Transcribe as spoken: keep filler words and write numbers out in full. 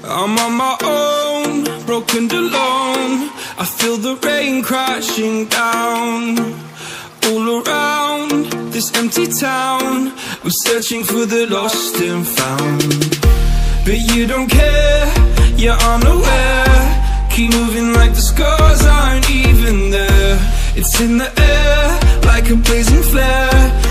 I'm on my own, broken and alone. I feel the rain crashing down all around this empty town. I'm searching for the lost and found, but you don't care, you're unaware. Keep moving like the scars aren't even there. It's in the air like a blazing flare.